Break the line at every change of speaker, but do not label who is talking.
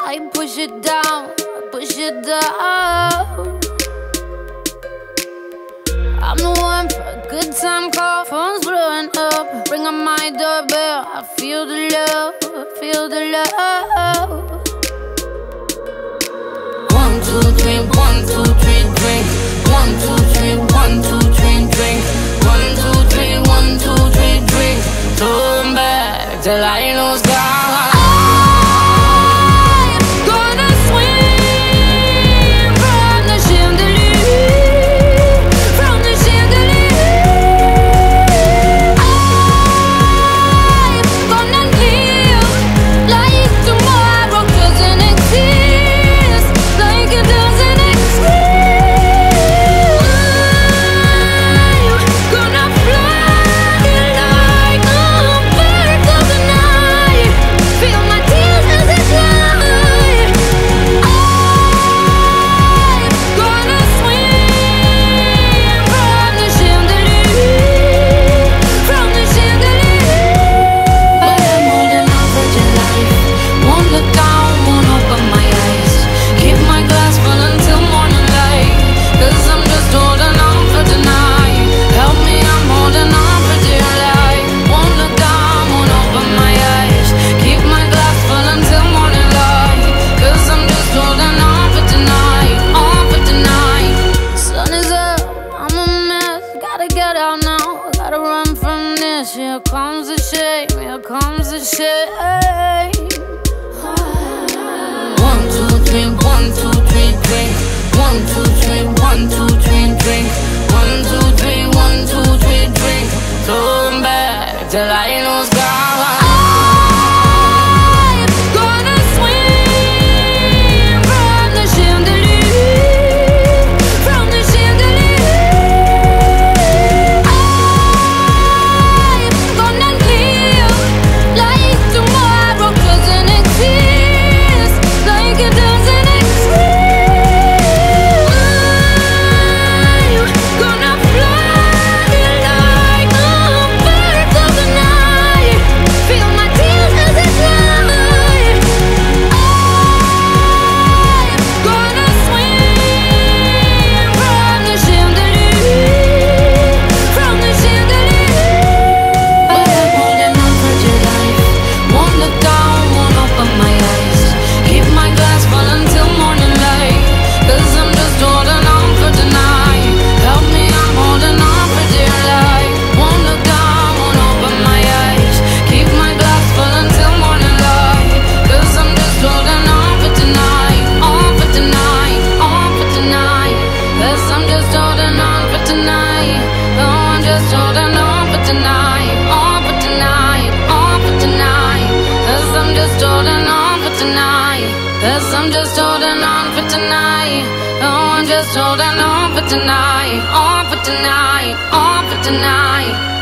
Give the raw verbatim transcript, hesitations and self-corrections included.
I push it down, I push it down. I'm the one for a good time call. Phone's blowing up, ring on my doorbell. I feel the love, I feel the love. One, two, three, one, two, three, drink. One, two, three, one, two, three, drink. One, two, three, one, two, three, drink. Turn back till I lose God. I'm gonna swing from the chandelier, from the chandelier. I'm gonna live like tomorrow doesn't exist, like it doesn't exist. Here comes the shame, here comes the shame. One, two, three, one, two, three, drink. One, two, three, one, two, three, drink. One, two, three, one, two, three, drink. Turn back till I lose God. Cause I'm just holding on for tonight. Oh, I'm just holding on for tonight. On for tonight, on for tonight.